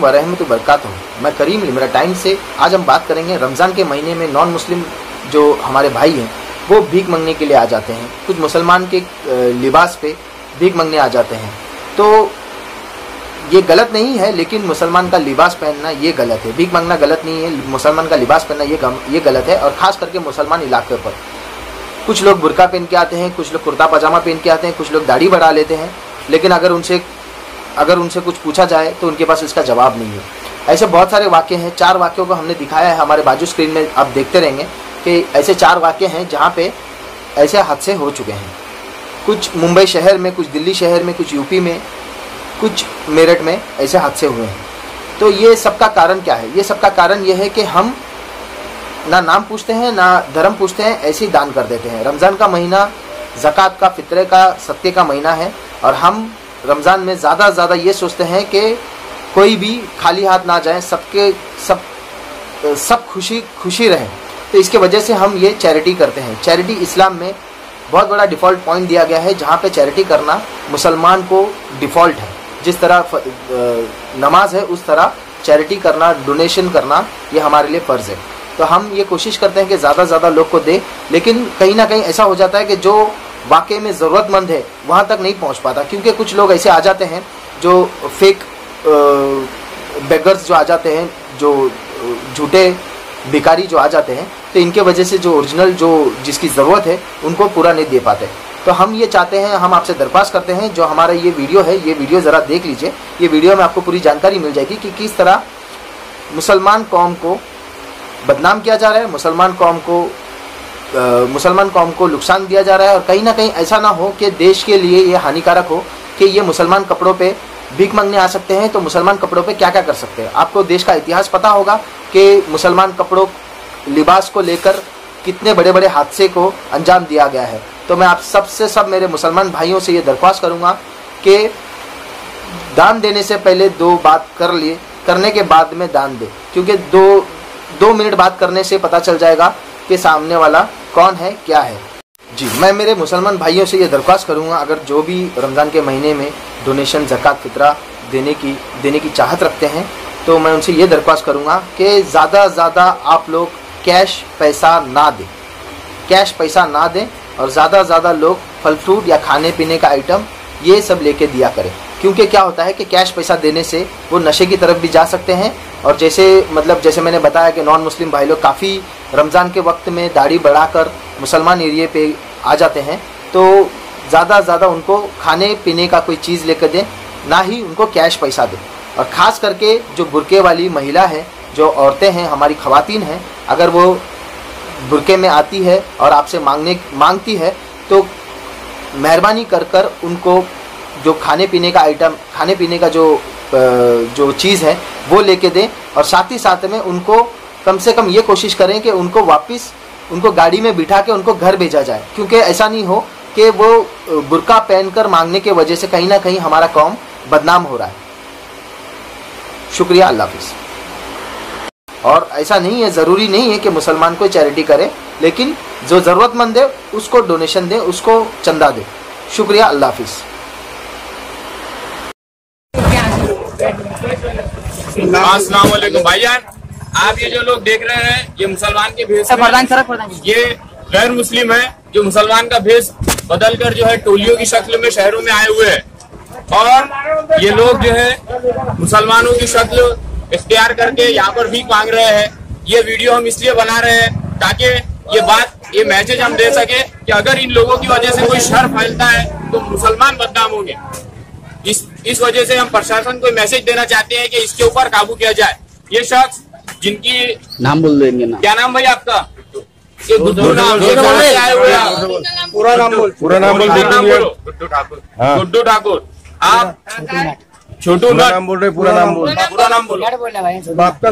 व रहमतुल्लाहि व बरकातुहू। मैं करीम लिमरा टाइम से आज हम बात करेंगे रमज़ान के महीने में नॉन मुस्लिम जो हमारे भाई हैं वो भीख मांगने के लिए आ जाते हैं। कुछ मुसलमान के लिबास पे भीख मांगने आ जाते हैं। तो ये गलत नहीं है, लेकिन मुसलमान का लिबास पहनना ये गलत है। भीख मांगना गलत नहीं है, मुसलमान का लिबास पहनना ये गलत है। और ख़ास करके मुसलमान इलाके पर कुछ लोग बुर्का पहन के आते हैं, कुछ लोग कुर्ता पजामा पहन के आते हैं, कुछ लोग दाढ़ी बढ़ा लेते हैं, लेकिन अगर उनसे कुछ पूछा जाए तो उनके पास इसका जवाब नहीं है। ऐसे बहुत सारे वाक़े हैं। 4 वाक़ों को हमने दिखाया है हमारे बाजू स्क्रीन में, आप देखते रहेंगे कि ऐसे 4 वाक़े हैं जहाँ पे ऐसे हादसे हो चुके हैं। कुछ मुंबई शहर में, कुछ दिल्ली शहर में, कुछ यूपी में, कुछ मेरठ में ऐसे हादसे हुए हैं। तो ये सबका कारण क्या है? ये सबका कारण ये है कि हम ना नाम पूछते हैं ना धर्म पूछते हैं, ऐसे ही दान कर देते हैं। रमज़ान का महीना ज़कात का, फित्रे का, सदक़े का महीना है और हम रमज़ान में ज़्यादा से ज़्यादा ये सोचते हैं कि कोई भी खाली हाथ ना जाए, सब खुशी रहें। तो इसके वजह से हम ये चैरिटी करते हैं। चैरिटी इस्लाम में बहुत बड़ा डिफ़ॉल्ट पॉइंट दिया गया है, जहाँ पे चैरिटी करना मुसलमान को डिफ़ॉल्ट है। जिस तरह नमाज है उस तरह चैरिटी करना, डोनेशन करना ये हमारे लिए फ़र्ज़ है। तो हम ये कोशिश करते हैं कि ज़्यादा से ज़्यादा लोग को दें, लेकिन कहीं ना कहीं ऐसा हो जाता है कि जो वाकई में ज़रूरतमंद है वहाँ तक नहीं पहुँच पाता, क्योंकि कुछ लोग ऐसे आ जाते हैं जो फेक बेगर्स जो आ जाते हैं, जो झूठे भिखारी जो आ जाते हैं, तो इनके वजह से जो ओरिजिनल जो जिसकी ज़रूरत है उनको पूरा नहीं दे पाते। तो हम ये चाहते हैं, हम आपसे दरख्वास्त करते हैं, जो हमारा ये वीडियो है, ये वीडियो ज़रा देख लीजिए। ये वीडियो में आपको पूरी जानकारी मिल जाएगी कि किस तरह मुसलमान कौम को बदनाम किया जा रहा है, मुसलमान कौम को नुकसान दिया जा रहा है। और कहीं ना कहीं ऐसा ना हो कि देश के लिए ये हानिकारक हो कि ये मुसलमान कपड़ों पे भीख मांगने आ सकते हैं। तो मुसलमान कपड़ों पे क्या क्या कर सकते हैं? आपको देश का इतिहास पता होगा कि मुसलमान कपड़ों, लिबास को लेकर कितने बड़े बड़े हादसे को अंजाम दिया गया है। तो मैं आप सब मेरे मुसलमान भाइयों से ये दरख्वास्त करूँगा कि दान देने से पहले 2 बात करने के बाद में दान दे, क्योंकि 2 मिनट बात करने से पता चल जाएगा कि सामने वाला कौन है, क्या है। जी, मैं मेरे मुसलमान भाइयों से ये दरख्वास्त करूँगा, अगर जो भी रमज़ान के महीने में डोनेशन, ज़कात, फितरा देने की चाहत रखते हैं, तो मैं उनसे ये दरख्वास्त करूँगा कि ज़्यादा से ज़्यादा आप लोग कैश पैसा ना दें और ज़्यादा से ज़्यादा लोग फल फ्रूट या खाने पीने का आइटम ये सब लेके दिया करें। क्योंकि क्या होता है कि कैश पैसा देने से वो नशे की तरफ भी जा सकते हैं। और जैसे मैंने बताया कि नॉन मुस्लिम भाई लोग काफ़ी रमज़ान के वक्त में दाढ़ी बढ़ाकर मुसलमान एरिए पे आ जाते हैं, तो ज़्यादा से ज़्यादा उनको खाने पीने का कोई चीज़ लेकर दें, ना ही उनको कैश पैसा दें। और ख़ास करके जो बुरके वाली महिला है, जो औरतें हैं, हमारी ख़वातीन हैं, अगर वो बुरके में आती है और आपसे मांगती है, तो मेहरबानी कर उनको जो खाने पीने का आइटम, खाने पीने का जो चीज़ है वो लेके दें। और साथ ही साथ में उनको कम से कम ये कोशिश करें कि उनको गाड़ी में बिठा के उनको घर भेजा जाए, क्योंकि ऐसा नहीं हो कि वो बुर्का पहनकर मांगने के वजह से कहीं ना कहीं हमारा कौम बदनाम हो रहा है। शुक्रिया, अल्लाह हाफिज़। और ऐसा नहीं है, ज़रूरी नहीं है कि मुसलमान को चैरिटी करे, लेकिन जो ज़रूरतमंद है उसको डोनेशन दे, उसको चंदा दे। शुक्रिया, अल्लाह हाफिज़। अस्सलाम वालेकुम भाईजान, आप ये जो लोग देख रहे हैं ये मुसलमान के भेष में, ये गैर मुस्लिम है जो मुसलमान का भेष बदलकर जो है टोलियों की शक्ल में शहरों में आए हुए हैं। और ये लोग जो है मुसलमानों की शक्ल इख्तियार करके यहाँ पर भीख मांग रहे हैं। ये वीडियो हम इसलिए बना रहे हैं ताकि ये मैसेज हम दे सके कि अगर इन लोगों की वजह से कोई शर फैलता है तो मुसलमान बदनाम होंगे। इस वजह से हम प्रशासन को मैसेज देना चाहते हैं कि इसके ऊपर काबू किया जाए। ये शख्स जिनकी नाम बोल देंगे ना, क्या नाम भाई आपका? ये गुड्डू नाम, पूरा नाम बोल गुड्डू ठाकुर। आप छोटू नाम बोल रहे, पूरा नाम बोलो। आपका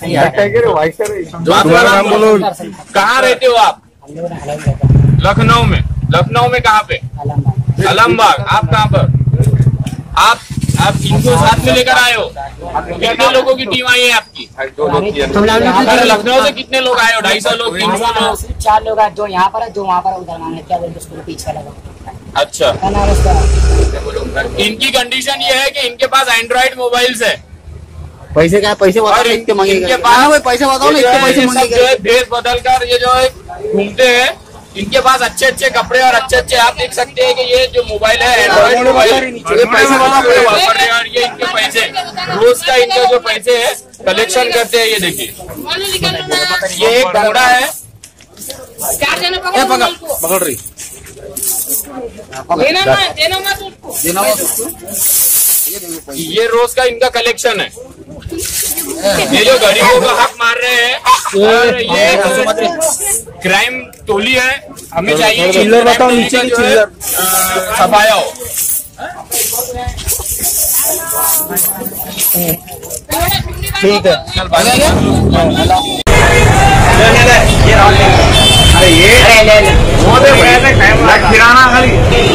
नाम बोलो। कहाँ रहते हो आप? लखनऊ में। लखनऊ में कहाँ पे? आलमबाग। आप कहाँ पर? आप इनको साथ में लेकर आए हो? कितने लोगों की टीम आई है आपकी? लखनऊ से कितने लोग आए हो? 250 लोग, 300 लोग? 4 लोग जो यहाँ पर है, जो वहाँ पर उधर क्या बोलते उसको पीछे लगा। अच्छा, इनकी कंडीशन ये है कि इनके पास एंड्रॉइड मोबाइल्स है पैसे क्या पैसे बताओ इतने मांगेगा भाई, पैसे बताओ ना इतने पैसे मांगेगा। भेष बदल कर ये जो घूमते हैं, इनके पास अच्छे अच्छे कपड़े और अच्छे अच्छे आप देख सकते हैं कि ये जो मोबाइल है एंड्रॉइड मोबाइल, ये पैसे वापर रहे हैं और ये इनके पैसे रोज का इनका जो पैसे है कलेक्शन करते हैं। ये देखिए ये एक घोड़ा है, पकड़ रही ये रोज का इनका कलेक्शन है। ये जो गरीबों का हक मार रहे हैं और ये क्राइम टोली है, हमें चाहिए चिल्लर बताओ नीचे की चिल्लर सफाया हो। ठीक है खिलाना खाली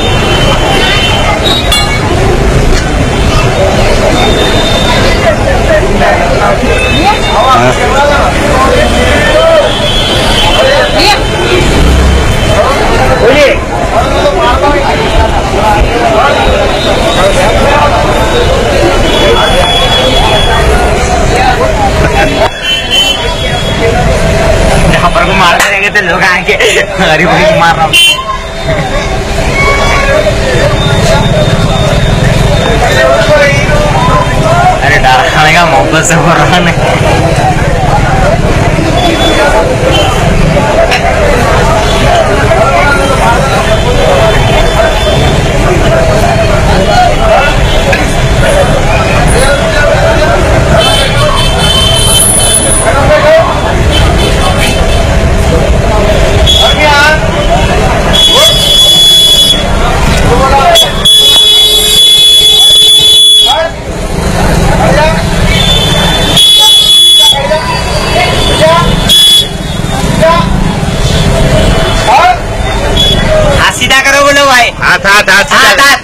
यहाँ पर को मार करेंगे तो लोग आएंगे, गरीब को मार रहा हूँ। अरे डर खाने का मोहब्बत से बोल रहा नहीं। सीधा करो बोलो भाई, हाथ हाथ हाथ हाथ।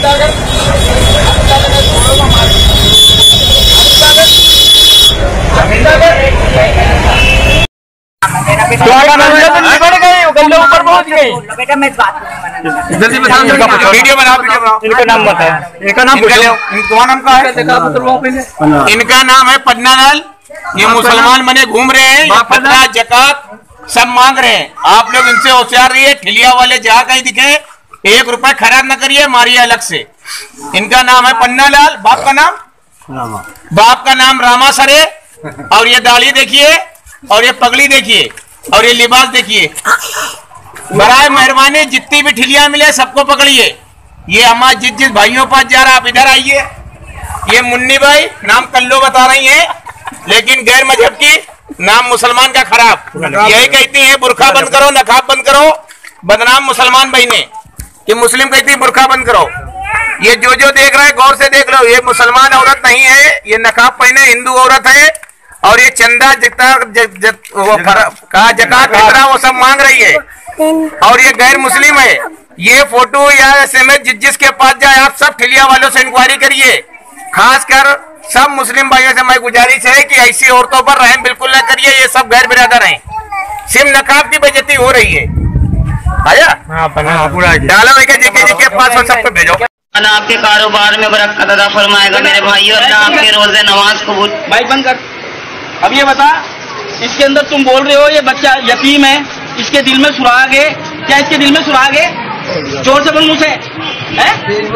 ऊपर पहुंच गई। जल्दी बताओ, वीडियो बनाओ, इनका नाम बताओ, इनका नाम तुम्हारा नाम क्या है? इनका नाम है पन्ना लाल। ये मुसलमान बने घूम रहे हैं, पन्ना जकात सब मांग रहे हैं। आप लोग इनसे होशियार रहिए, ठिलिया वाले जहाँ कहीं दिखे 1 रुपए खराब न करिए, मारिए अलग से। इनका नाम है पन्ना लाल, बाप का नाम रामा, बाप का नाम रामा सरे। और ये दाढ़ी देखिए, और ये पगड़ी देखिए, और ये लिबास देखिए। बराए मेहरबानी जितनी भी ठिलिया मिले सबको पकड़िए। ये हमारे जिस भाइयों पास जा रहा, आप इधर आइए। ये मुन्नी भाई नाम कल्लो बता रही है, लेकिन गैर मजहब की, नाम मुसलमान का खराब। यही कहती है बुरखा बंद करो, नकाब बंद करो। बदनाम मुसलमान बहने कि मुस्लिम कहती है बुरखा बंद करो। ये जो देख रहा है गौर से देख लो, ये मुसलमान औरत नहीं है, ये नकाब पहने हिंदू औरत है। और ये चंदा जितना कहा जकात जितना वो सब मांग रही है, और ये गैर मुस्लिम है। ये फोटो या SMS जिसके पास जाए, आप सब ठिलिया वालों से इंक्वायरी करिए। खासकर सब मुस्लिम भाइयों से मैं गुजारिश है कि ऐसी औरतों पर रहम बिल्कुल न करिए। ये सब गैर बिरादर हैं, सिर्फ नकाब की बेइज्जती हो रही है। आया डालो जिसके पास हो सब पे भेजो। अल्लाह आपके कारोबार में बरकत अता फरमाएगा मेरे भाई, और अल्लाह आपके रोजे नमाज कबूल। भाई बंद कर। अब ये बता, इसके अंदर तुम बोल रहे हो ये बच्चा यतीम है, इसके दिल में सुराग है क्या? इसके दिल में सुराग है? जोर से बोल, मुंह से है?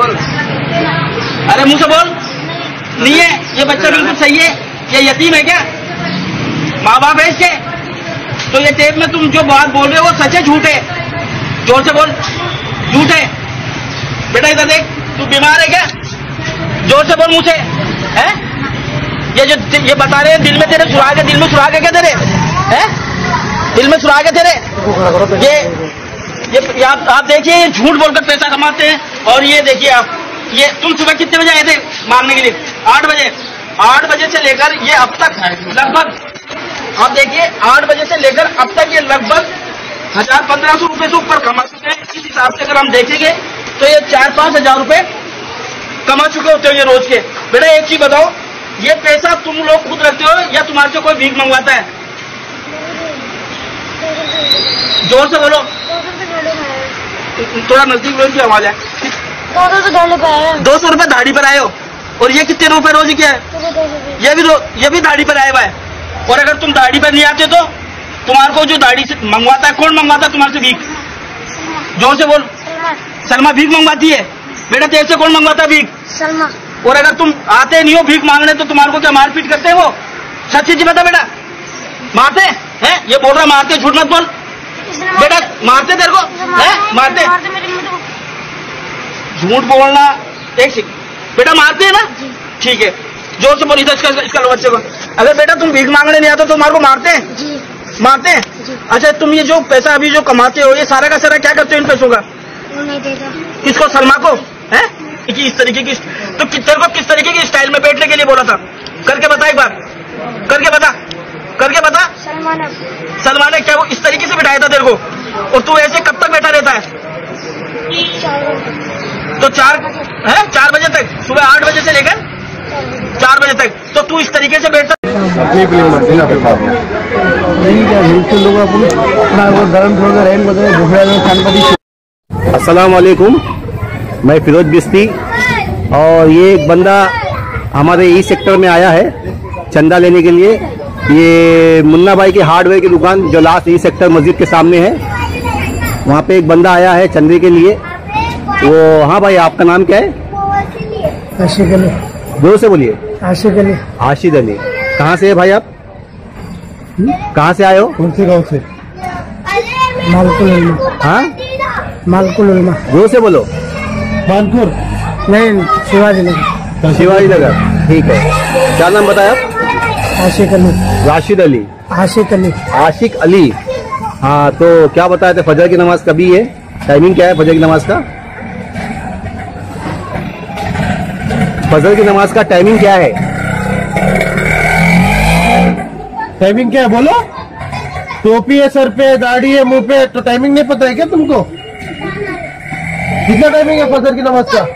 अरे मुंह से बोल। नहीं है, ये बच्चा बिल्कुल सही है। ये यतीम है क्या? माँ बाप है इसके? तो ये टेप में तुम जो बात बोल रहे हो वो सच है झूठ है? जोर से बोल, झूठ है। बेटा इधर देख, तू बीमार है क्या? जोर से बोल मुंह से है? ये बता रहे हैं दिल में तेरे सुराग है। दिल में सुराग है क्या तेरे? हैं? दिल में सुराग है तेरे? ये आप देखिए, ये झूठ बोलकर पैसा कमाते हैं। और ये देखिए आप, ये तुम सुबह कितने बजे आए थे मारने के लिए? 8 बजे। 8 बजे से लेकर ये अब तक लगभग, आप देखिए 8 बजे से लेकर अब तक ये लगभग 1000-1500 रुपए से ऊपर कमा चुके हैं। इस हिसाब से अगर हम देखेंगे तो ये 4-5 हजार रुपए कमा चुके होते हैं ये रोज के। बेटा एक चीज बताओ, ये पैसा तुम लोग खुद रखते हो या तुम्हारे से कोई भीख मंगवाता है? जोर से बोलो, थोड़ा नजदीक बोलो की आवाज है। 200 रुपए दाढ़ी पर आए हो और ये कितने रुपए रोज क्या है? ये भी दाढ़ी पर आया हुआ है। और अगर तुम दाढ़ी पर नहीं आते तो तुम्हारे को जो दाढ़ी से मंगवाता है, कौन मंगवाता है तुम्हारे से भीख? जोर से बोल। सलमा भीख मंगवाती है। बेटा तेरे से कौन मंगवाता है भीख? सलमा। और अगर तुम आते नहीं हो भीख मांगने तो तुम्हारे को क्या मारपीट करते हैं वो? सच्ची जी बता बेटा, मारते हैं? ये बोल रहा मारते, झूठ मत बोल बेटा। मारते तेरे को है? मारते? झूठ बोलना। एक सेकंड बेटा, मारते हैं ना? ठीक है, जोर से बोली इसका लो बच्चे को। अगर बेटा तुम भीख मांगने नहीं आते तो तुम्हारे को मारते हैं? जी। मारते हैं? अच्छा, तुम ये जो पैसा अभी जो कमाते हो ये सारा का सारा क्या करते हो इन पैसों का? वो नहीं देता। किसको? सलमा को? है इस तरीके की तो तेरे को किस तरीके की स्टाइल में बैठने के लिए बोला था? करके बता एक बार, करके बता। सलमा ने क्या वो इस तरीके से बिठाया था तेरे को? और तू ऐसे कब तक बैठा रहता है? 4 बजे तक, सुबह 8 बजे से लेकर 4 बजे तक। तो तू इस तरीके से बैठता? अस्सलाम वालेकुम, मैं फिरोज बिस्ती और ये एक बंदा हमारे ई सेक्टर में आया है चंदा लेने के लिए। ये मुन्ना भाई की हार्डवेयर की दुकान जो लास्ट ई सेक्टर मस्जिद के सामने है, वहाँ पे एक बंदा आया है चंदे के लिए। वो हाँ भाई, आपका नाम क्या है? आशिक अली। जोर से बोलिए। आशिक अली। आशिक अली। कहाँ से है भाई आप? कहाँ से आए हो? कौन से गाँव से? मालकुल। हाँ, मालकुल। जोर से बोलो। मानपुर नहीं, शिवाजी नगर। शिवाजी नगर, ठीक है। क्या नाम बताया आप? आशिक अली। राशिद अली। आशिक अली। आशिक अली। हाँ, तो क्या बताए थे? फजर की नमाज कभी है? टाइमिंग क्या है फजर की नमाज का? फजर की नमाज का टाइमिंग क्या है? टाइमिंग क्या है बोलो? टोपी है सर पे, दाढ़ी है मुंह पे, तो टाइमिंग नहीं पता है क्या तुमको? कितना टाइमिंग है फजर की नमाज का?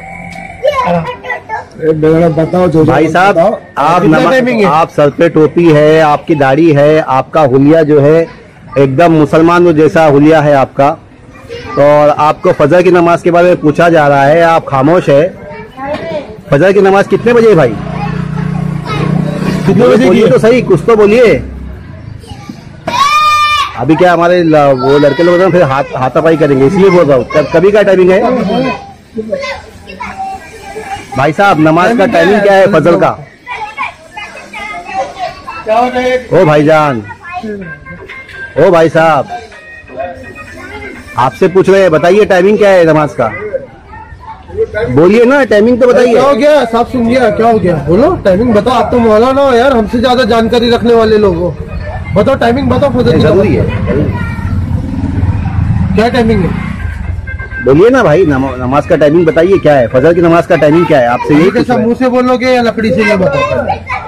बताओ जो भाई साहब, आप सर पे टोपी है, आपकी दाढ़ी है, आपका हुलिया जो है एकदम मुसलमानों जैसा हुलिया है आपका, और आपको फजर की नमाज के बारे में पूछा जा रहा है, आप खामोश है। फजर की नमाज कितने बजे है भाई? कितने बजे? बोलिए तो सही, कुछ तो बोलिए। अभी क्या हमारे वो लड़के लोग फिर हाथापाई करेंगे, इसलिए बोल रहा हूँ। कभी का टाइमिंग है भाई साहब? नमाज का टाइमिंग क्या है फजर का? ओ भाईजान, ओ भाई साहब, आपसे पूछ रहे हैं, बताइए टाइमिंग क्या है नमाज का? बोलिए ना, टाइमिंग तो बताइए। क्या हो गया? साहब सुन गया, क्या हो गया? बोलो टाइमिंग बताओ। आप तो मौलाना हो यार, हमसे ज्यादा जानकारी रखने वाले लोग हो। बताओ टाइमिंग बताओ फजर की। जरूरी है, क्या टाइमिंग है? बोलिए ना भाई, नमाज का टाइमिंग बताइए क्या है? फजर की नमाज का टाइमिंग क्या है? आपसे यही कैसा मुंह से बोलोगे या लकड़ी से? ये बताओ।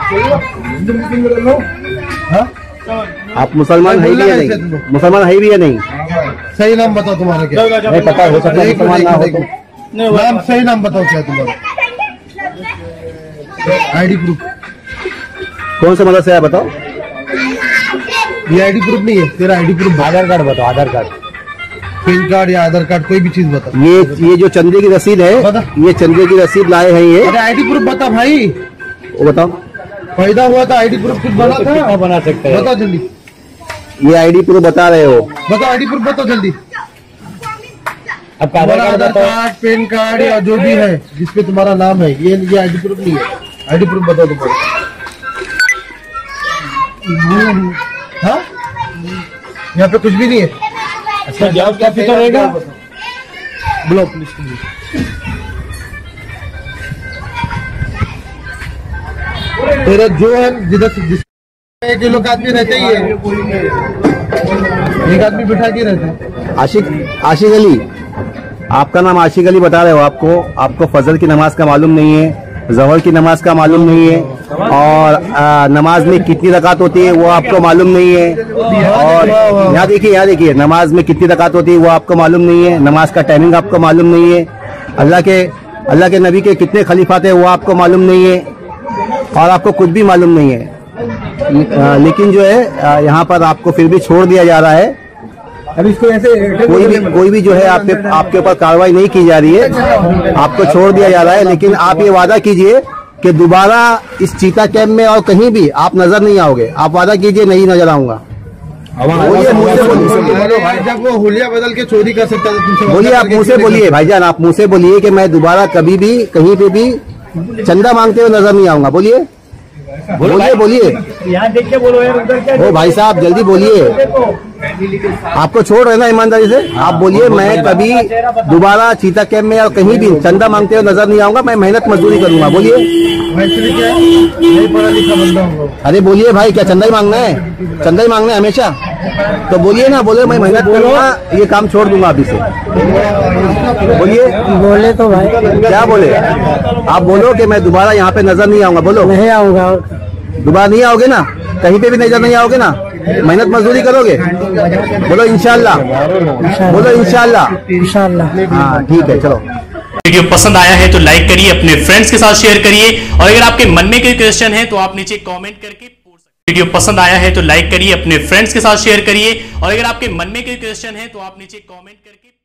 आप मुसलमान है भी या नहीं? मुसलमान है भी या नहीं? सही नाम बताओ तुम्हारा क्या? नहीं पता, हो सकता है मुसलमान ना हो तो। नाम सही नाम बताओ क्या तुम्हारा? आईडी प्रूफ कौन सा मदद से है बताओ? ये आईडी प्रूफ नहीं है तेरा। आईडी प्रूफ आधार कार्ड बताओ। आधार कार्ड, पैन कार्ड या आधार कार्ड, कोई भी चीज बता। ये जो चंदे की रसीद है, ये चंदे की रसीद लाए हैं ये। अरे आईडी प्रूफ बता भाई, वो बताओ। पैदा हुआ था आईडी प्रूफ कुछ बना था? कितना बना सकते हैं? बताओ जल्दी। ये आईडी प्रूफ बता रहे हो? बताओ आईडी प्रूफ बताओ जल्दी। अब आधार कार्ड, पैन कार्ड या जो भी है जिसपे तुम्हारा नाम है, ये आईडी प्रूफ नहीं है। आईडी प्रूफ बताओ तुम्हारा। हाँ, यहाँ पे कुछ भी नहीं है। अच्छा, जॉब क्या फिर रहेगा? ब्लॉक पुलिस तेरा जो है जिधर एक लोग आदमी रहते ही है, एक आदमी बिठा के रहता है। आशिक अली, आपका नाम आशिक अली बता रहे हो। आपको फजर की नमाज का मालूम नहीं है, ज़हर की नमाज का मालूम नहीं है, और नमाज में कितनी रकात होती है वो आपको मालूम नहीं है, और यहाँ देखिए नमाज में कितनी रकात होती है वो आपको मालूम नहीं है, नमाज का टाइमिंग आपको मालूम नहीं है, अल्लाह के नबी के कितने खलीफा थे वो आपको मालूम नहीं है, और आपको कुछ भी मालूम नहीं है। लेकिन जो है यहाँ पर आपको फिर भी छोड़ दिया जा रहा है। अभी इसको ऐसे कोई भी जो है आपके ऊपर कार्रवाई नहीं की जा रही है, आपको छोड़ दिया जा रहा है। लेकिन आप ये वादा कीजिए कि दोबारा इस चीता कैंप में और कहीं भी आप नजर नहीं आओगे। आप वादा कीजिए नहीं नजर आऊंगा। बोलिए, मुंह से बोलिए। भाई जब वो हुलिया बदल के चोरी कर सकता था तुमसे, बोलिए, आप मुंह से बोलिए भाईजान, आप मुंह से बोलिए कि मैं दोबारा कभी भी कहीं पे भी चंदा मांगते हुए नजर नहीं आऊंगा। बोलिए बोलिए बोलिए, यहाँ देख के बोलो यार, उधर क्या ओ भाई साहब जल्दी बोलिए, आपको छोड़ रहे ना ईमानदारी से। आप बोलिए मैं कभी दोबारा चीता कैंप में और कहीं भी चंदा मांगते हुए नजर नहीं आऊंगा, मैं मेहनत मजदूरी करूंगा। बोलिए। नहीं पढ़ा लिखा बंदा हूँ। अरे बोलिए भाई, क्या चंदा ही मांगना है? चंदा ही मांगना है हमेशा? तो बोलिए ना, बोले मैं मेहनत करूंगा, ये काम छोड़ दूंगा अभी से। बोलिए। बोले तो भाई क्या बोले? आप बोलो कि मैं दोबारा यहाँ पे नजर नहीं आऊंगा। बोलो। नहीं आऊंगा। दोबारा नहीं आओगे ना? कहीं पे भी नजर नहीं आओगे ना? मेहनत मजदूरी करोगे? बोलो इंशाल्लाह। बोलो इंशाल्लाह। इंशाल्लाह। हाँ ठीक है, चलो। वीडियो पसंद आया है तो लाइक करिए, अपने फ्रेंड्स के साथ शेयर करिए, और अगर आपके मन में कोई क्वेश्चन है तो आप नीचे कमेंट करके पूछ सकते हैं। वीडियो पसंद आया है तो लाइक करिए, अपने फ्रेंड्स के साथ शेयर करिए, और अगर आपके मन में कोई क्वेश्चन है तो आप नीचे कमेंट करके